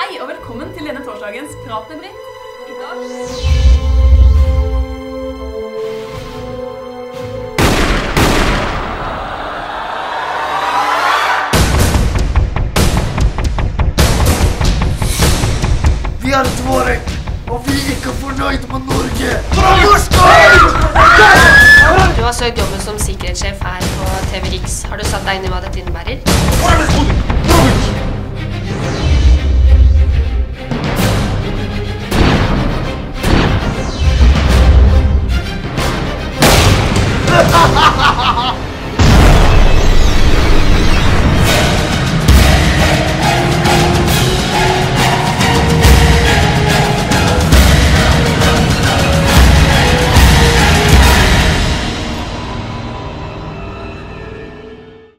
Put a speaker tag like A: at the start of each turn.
A: Hei og velkommen til denne torsdagens Prat med Britt. I dag...
B: Vi har et vårek, og vi er ikke fornøyd med Norge.
C: Du har søkt jobben som sikkerhetssjef her på TV Riks. Har du satt deg inn i hva dette innebærer?